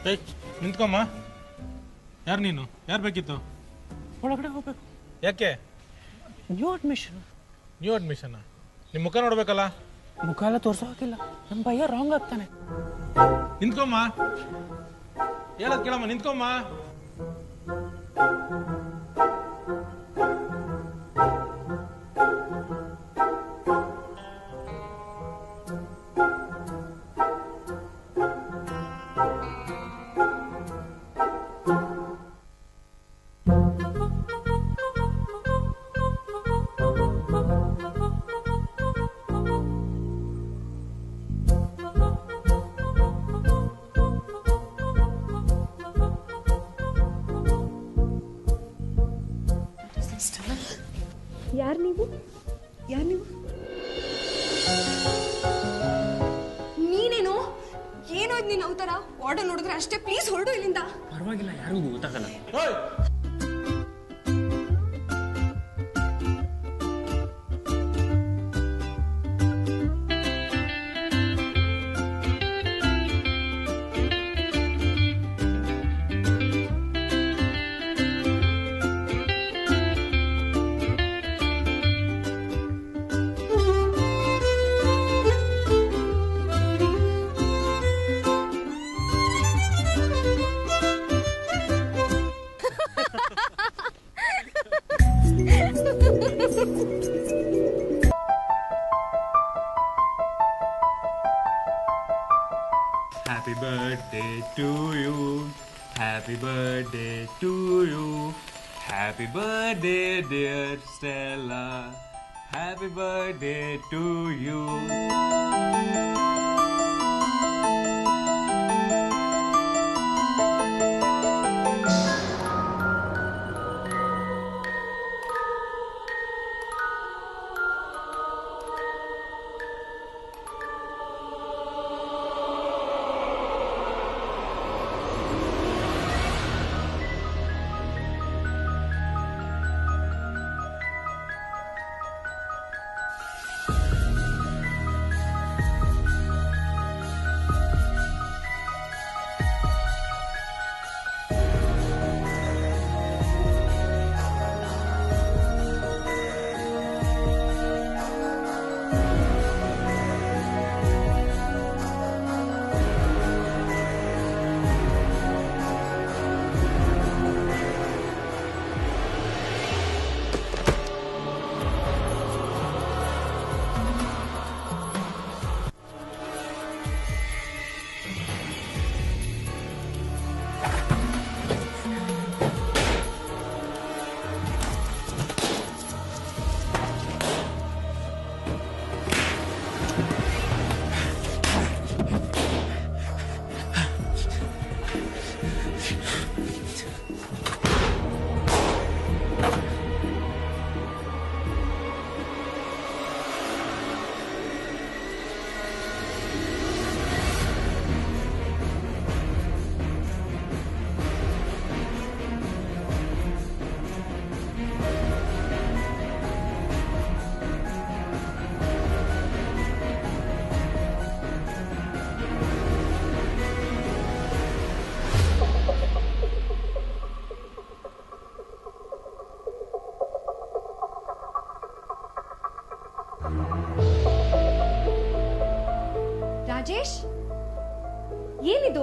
ಏಯ್ ನಿಂತ್ಕೊಮ್ಮ. ಯಾರು ನೀನು? ಯಾರು ಬೇಕಿತ್ತು? ಒಳಗಡೆ ಹೋಗ್ಬೇಕು. ಯಾಕೆ? New admission. New admission? ನಿಮ್ಮ ಮುಖ ನೋಡ್ಬೇಕಲ್ಲ. ಮುಖ ಎಲ್ಲ ತೋರ್ಸೋ ಹಾಕಿಲ್ಲ, ನಮ್ಮ ಭಯ ರಾಂಗ್ ಆಗ್ತಾನೆ. ನಿಂತ್ಕೊಮ್ಮ, ಹೇಳದ್ ಕೇಳಮ್ಮ, ನಿಂತ್ಕೊಮ್ಮ. ಯಾರು ನೀವು? ನೀನೇನು? ಏನೋ ಇದು ನಿನ್ನ ಅವತಾರ? ಆರ್ಡರ್ ನೋಡಿದ್ರೆ ಅಷ್ಟೇ, ಪ್ಲೀಸ್ ಹೊರಡು ಇಲ್ಲಿಂದ. ಪರವಾಗಿಲ್ಲ, ಯಾರಿಗೂ ಗೊತ್ತಾಗಲ್ಲ. Happy birthday to you. Happy birthday to you. Happy birthday, dear Stella. Happy birthday to you. Rajesh, ಏನಿದು?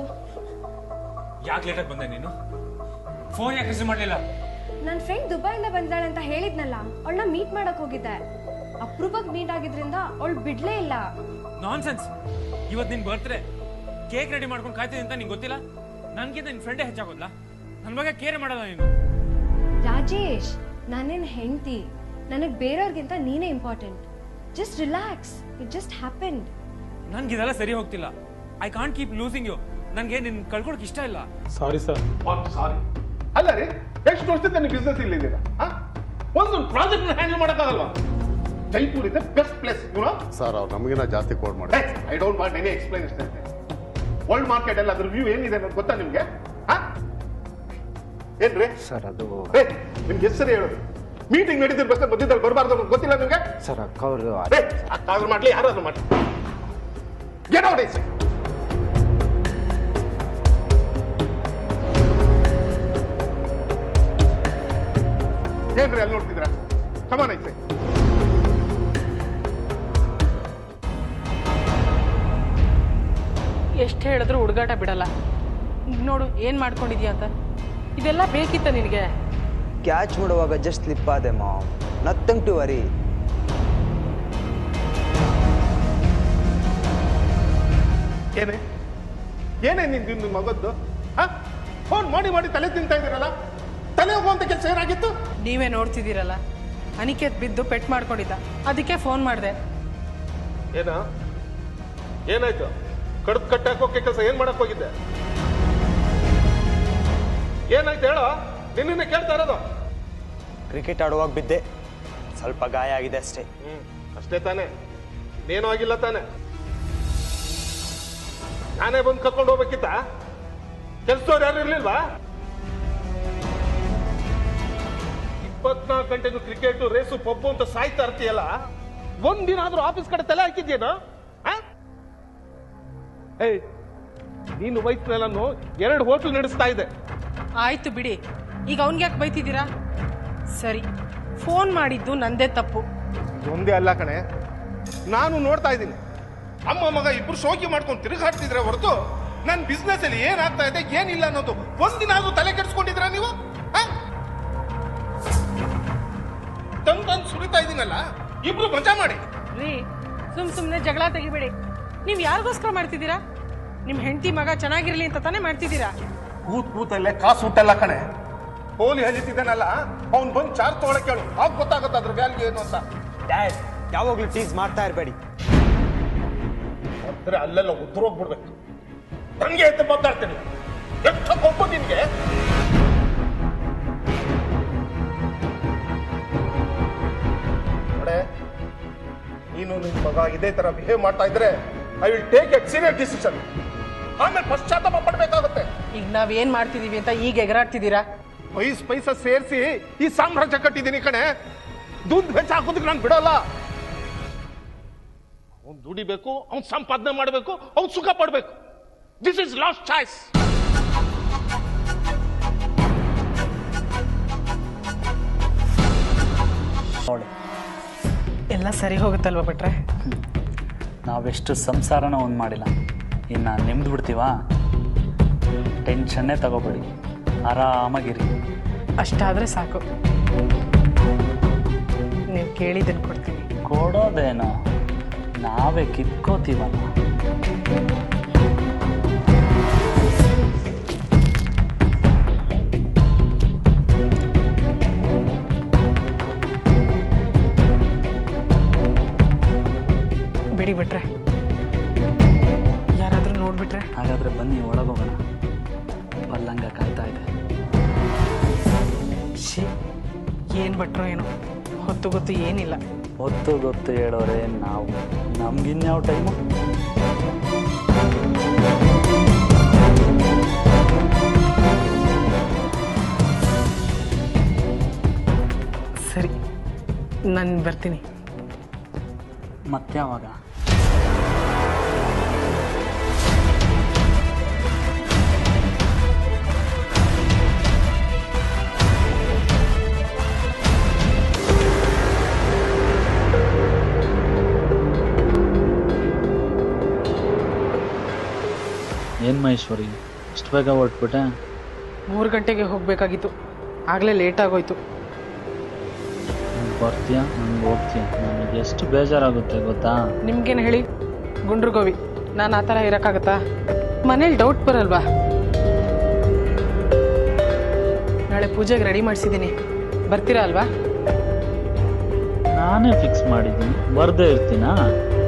ಯಾಕೆ ಲೇಟಾಗಿ ಬಂದೆ ನೀನು? ಫೋನ್ ಯಾಕೆ ರಿಸೀವ್ ಮಾಡಲಿಲ್ಲ? ನನ್ನ ಫ್ರೆಂಡ್ ದುಬೈಯಿಂದ ಬಂದಾಳೆ ಅಂತ ಹೇಳಿದ್ನಲ್ಲ, ಅವಳನ್ನ ಮೀಟ್ ಮಾಡಕ್ ಹೋಗಿದ್ದೆ. ಅಪ್ರೂಪಕ್ಕೆ ಮೀಟ್ ಆಗಿದ್ರಿಂದ ಅವಳು ಬಿಡ್ಲೇ ಇಲ್ಲ. ನಾನ್ಸೆನ್ಸ್. ಇವತ್ತು ನಿನ್ ಬರ್ತ್ಡೇ, ಕೇಕ್ ರೆಡಿ ಮಾಡ್ಕೊಂಡು ಕಾಯ್ತಿದ್ದೀನಿ ಅಂತ ನಿಂಗೆ ಗೊತ್ತಿಲ್ಲ? ನನ್ಗಿಂತ ನಿನ್ ಫ್ರೆಂಡೇ ಹೆಚ್ಚಾಗೋದ್ಲಾ? ನನ್ನ ಬಗ್ಗೆ ಕೇರ್ ಮಾಡಲ್ಲ ನೀನು. ರಾಜೇಶ್, ನಾನೇನ್ ಹೆಂಡ್ತಿ, ನನಗೆ ಬೇರೆಯವ್ರಿಗಿಂತ ನೀನೇ important. Just relax, it just happened. ನನ್ಗೆ ಇದೆಲ್ಲ ಸರಿ ಹೋಗ್ತಿಲ್ಲ. I can't keep losing you. ನನಗೆ ನಿನ್ನ ಕಳ್ಕೊಳಕ್ ಇಷ್ಟ ಇಲ್ಲ. Sorry sir. ಸಾರಿ ಅಲ್ಲ ರೀ, ಎಷ್ಟು ವರ್ಷದಿಂದ ನೀವು ಬಿಸ್ನೆಸ್ ಇಲ್ಲಿದ್ದೀರಾ? ಒಂದು ಪ್ರಾಜೆಕ್ಟ್ ಹ್ಯಾಂಡಲ್ ಮಾಡೋಕ್ಕಾಗಲ್ವಾ? ಜೈಪುರ್ ಇದೆ ಬೆಸ್ಟ್ ಪ್ಲೇಸ್. ಸರ್ ಅವ್ರು ನಮಗಿನ ಜಾಸ್ತಿ ಕೋಡ್ ಮಾಡಿ. I don't want any explanation. World market ಎಲ್ಲ ಅದ್ರ ವ್ಯೂ ಏನಿದೆ ಅನ್ನೋದು ಗೊತ್ತಾ ನಿಮ್ಗೆ? ಏನ್ರಿ ಸರ್? ಅದು ನಿಮ್ಗೆ ಹೆಸರು ಹೇಳೋದು. ಮೀಟಿಂಗ್ ನಡೀತಿರ್ಬೇಕಾದ್ರೆ ಮಧ್ಯದಲ್ಲಿ ಬರಬಾರ್ದು ಅನ್ನೋದು ಗೊತ್ತಿಲ್ಲ ನಿಮ್ಗೆ? ಸರ್ ಅಕ್ಕ ಅವರು ಅಕ್ಕಾದ್ರೂ ಮಾಡ್ಲಿ, ಯಾರಾದ್ರೂ ಮಾಡ್ಲಿ. Get out. ಏನ್ರಿ ಅಲ್ಲಿ ನೋಡ್ತಿದ್ರ ಕಮಾನ್ ಐತೆ ಎಷ್ಟು ಹೇಳಿದ್ರು ಹುಡುಗಾಟ ಬಿಡಲ್ಲ. ನೋಡು ಏನು ಮಾಡ್ಕೊಂಡಿದ್ಯಾ ಅಂತ. ಇದೆಲ್ಲ ಬೇಕಿತ್ತ ನಿನಗೆ? ಕ್ಯಾಚ್ ಮಾಡುವಾಗ ಜಸ್ಟ್ ಸ್ಲಿಪ್ ಆದೆ ಮಾಮ್, ನಥಿಂಗ್ ಟು ವರಿ. ಏನೇ ಏನೇ ನಿಮ್ಮ ಮಗದ್ದು? ಫೋನ್ ಮಾಡಿ ಮಾಡಿ ತಲೆ ತಿಂತಾ ಇದ್ದೀರಲ್ಲ, ತಲೆ ಹೋಗುವಂತ ಕೆಲಸ ಏನಾಗಿತ್ತು? ನೀವೇ ನೋಡ್ತಿದ್ದೀರಲ್ಲ, ಅನಿಕೇತ್ ಬಿದ್ದು ಪೆಟ್ ಮಾಡ್ಕೊಂಡಿದ್ದ, ಅದಕ್ಕೆ ಫೋನ್ ಮಾಡಿದೆ. ಏನಾಯ್ತು? ಕಡ್ದು ಕಟ್ಟಾಕೋಕೆ ಕೆಲಸ ಏನ್ ಮಾಡಕ್ ಹೋಗಿದ್ದೆ? ಏನಾಯ್ತು ಹೇಳೋ, ನಿನ್ನೆ ಕೇಳ್ತಾ ಇರೋದು. ಕ್ರಿಕೆಟ್ ಆಡುವಾಗ ಬಿದ್ದೆ, ಸ್ವಲ್ಪ ಗಾಯ ಆಗಿದೆ ಅಷ್ಟೇ. ಅಷ್ಟೇ ತಾನೆ, ಏನೂ ಆಗಿಲ್ಲ ತಾನೆ? ನಾನೇ ಬಂದು ಕರ್ಕೊಂಡು ಹೋಗ್ಬೇಕಿತ್ತ? ಕೆಲ್ಸದವ್ರು ಯಾರು ಇರ್ಲಿಲ್ವಾ? 24 ಗಂಟೆಗೂ ಕ್ರಿಕೆಟ್ ರೇಸು ಪಬ್ಬು ಅಂತ ಸಾಯ್ತಾ ಇರ್ತೀಯಲ್ಲ, ಒಂದಿನ ಆದ್ರೂ ಆಫೀಸ್ ಕಡೆ ತಲೆ ಹಾಕಿದ್ಯೇನು? ನೀನು ವಯಸ್ಸಿನಲ್ಲೂ 2 ಹೋಟ್ಲ್ ನಡೆಸ್ತಾ ಇದೆ. ಆಯ್ತು ಬಿಡಿ, ಈಗ ಅವನ್ಗೆ ಯಾಕೆ ಬೈತಿದ್ದೀರಾ? ಸರಿ, ಫೋನ್ ಮಾಡಿದ್ದು ನಂದೇ ತಪ್ಪು. ಒಂದೇ ಅಲ್ಲ ಕಣೆ, ನಾನು ನೋಡ್ತಾ ಇದ್ದೀನಿ. ಅಮ್ಮ ಮಗ ಇಬ್ರು ಶೋಕಿ ಮಾಡ್ಕೊಂಡು ತಿರುಗಾಡ್ತಿದ್ರೆ ಹೊರತು ನನ್ನ ಬಿಸ್ನೆಸ್ ಅಲ್ಲಿ ಏನಾಗ್ತಾ ಇದೆ ಏನಿಲ್ಲ ಅನ್ನೋದು ಒಂದಿನ ಆದ್ರೂ ತಲೆ ಕೆಡಿಸ್ಕೊಂಡಿದ್ರ ನೀವು? ತಂದು ಸುರಿತಾ ಇದೀನಲ್ಲ, ಇಬ್ರು ಮಜಾ ಮಾಡಿ. ರೀ, ಸುಮ್ಮನೆ ಜಗಳ ತೆಗಿಬೇಡಿ. ನೀವು ಯಾರಿಗೋಸ್ಕರ ಮಾಡ್ತಿದ್ದೀರಾ? ನಿಮ್ಮ ಹೆಂಡತಿ ಮಗ ಚೆನ್ನಾಗಿರ್ಲಿ ಅಂತ ತಾನೇ ಮಾಡ್ತಿದ್ದೀರಾ? ಕೂತಲ್ಲೇ ಕಾಸು ಊಟಲ್ಲ ಕಣೆ. ಹೋಲಿ ಹಲಿತಿದ್ದಾನಲ್ಲ, ಅವ್ನು ಬಂದು ಚಾರ್ಜ್ ತಗೊಳಕ್ ಕೇಳು, ಆಗ ಗೊತ್ತಾಗುತ್ತೆ ಅದ್ರ ವ್ಯಾಲ್ಯೂ ಏನು ಅಂತ. ಡ್ಯಾಡ್, ಯಾವಾಗ್ಲೂ ಟೀಸ್ ಮಾಡ್ತಾ ಇರಬೇಡಿ. ಅಂದ್ರೆ ಅಲ್ಲೆಲ್ಲ ಉದ್ರೋಗ್ಬಿಡ್ಬೇಕು. ಹಂಗೆ ಅಂತ ಮಾತಾಡ್ತೀನಿ. ಎಷ್ಟು ಕೊಬ್ಬು ನಿನ್ಗೆ? ನೋಡೆ, ನೀನು ನಿನ್ ಮಗ ಇದೇ ತರ ಬಿಹೇವ್ ಮಾಡ್ತಾ ಇದ್ರೆ I will take a serious decision. ಆಮೇಲೆ ಪಶ್ಚಾತ್ತಾಪ ಪಡ್ಬೇಕಾಗುತ್ತೆ. ಈಗ ನಾವೇನ್ ಮಾಡ್ತಿದೀವಿ ಅಂತ ಈಗ ಎಗರಾಡ್ತಿದ್ದೀರಾ? ಪೈಸ ಸೇರಿಸಿ ಈ ಸಾಮ್ರಾಜ್ಯ ಕಟ್ಟಿದ್ದೀನಿ ಕಣೆ. ದುಡ್ಡು ಹೆಚ್ಚು ಹಾಕೋದಕ್ಕೆ ನಾನು ಬಿಡಲ್ಲ. ಅವ್ನು ದುಡಿಬೇಕು, ಅವ್ನು ಸಂಪಾದನೆ ಮಾಡಬೇಕು, ಅವ್ನು ಸುಖ ಪಡ್ಬೇಕು. This is last choice. ನೋಡಿ, ಎಲ್ಲ ಸರಿ ಹೋಗುತ್ತಲ್ವ ಭಟ್ರೆ? ನಾವೆಷ್ಟು ಸಂಸಾರನ ಒಂದು ಮಾಡಿಲ್ಲ, ಇನ್ನು ನೆಮ್ಮದಿ ಬಿಡ್ತೀವಾ? ಟೆನ್ಷನ್ನೇ ತಗೋಬೇಡಿ, ಆರಾಮಾಗಿರಿ. ಅಷ್ಟಾದರೆ ಸಾಕು. ನೀವು ಕೇಳಿದ್ದನ್ನು ಕೊಡ್ತೀನಿ. ಕೊಡೋದೇನೋ, ನಾವೇ ಕಿತ್ಕೋತೀವಲ್ಲ. ಬಿಡಿ ಬಿಟ್ರೆ, ಯಾರಾದರೂ ನೋಡ್ಬಿಟ್ರೆ? ಹಾಗಾದರೆ ಬನ್ನಿ ಒಳಗೋಗೋಣ, ಪಲ್ಲಂಗ ಕಾಯ್ತಾ ಇದೆ. ಶಿ, ಏನು ಭಟ್ರೋ ಏನೋ, ಹೊತ್ತು ಗೊತ್ತು ಏನಿಲ್ಲ. ಹೊತ್ತು ಗೊತ್ತು ಹೇಳೋರೆ ನಾವು, ನಮ್ಗಿನ್ಯಾವ ಟೈಮು? ಸರಿ, ನಾನು ಬರ್ತೀನಿ. ಮತ್ತೆ ಯಾವಾಗ? ಏನು ಮಹೇಶ್ವರಿ, ಇಷ್ಟು ಬೇಗ ಹೊರಟ್ಬಿಟ್ಟೆ? 3 ಗಂಟೆಗೆ ಹೋಗಬೇಕಾಗಿತ್ತು, ಆಗಲೇ ಲೇಟ್ ಆಗೋಯ್ತು. ಬರ್ತೀಯಾ? ನಂಗೆ ಹೋಗ್ತೀಯ? ನನಗೆ ಎಷ್ಟು ಬೇಜಾರಾಗುತ್ತೆ ಗೊತ್ತಾ? ನಿಮ್ಗೇನು ಹೇಳಿ ಗುಂಡ್ರು ಗೋವಿ, ನಾನು ಆ ಥರ ಇರೋಕ್ಕಾಗತ್ತಾ? ಮನೇಲಿ ಡೌಟ್ ಬರಲ್ವಾ? ನಾಳೆ ಪೂಜೆಗೆ ರೆಡಿ ಮಾಡಿಸಿದ್ದೀನಿ, ಬರ್ತೀರಾ ಅಲ್ವಾ? ನಾನೇ ಫಿಕ್ಸ್ ಮಾಡಿದ್ದೀನಿ, ಬರ್ದೇ ಇರ್ತೀನಾ?